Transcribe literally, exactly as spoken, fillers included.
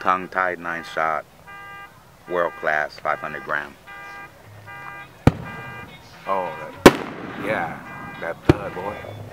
tongue-tied nine-shot, world-class, five hundred gram. Oh, that, yeah, that thud, boy.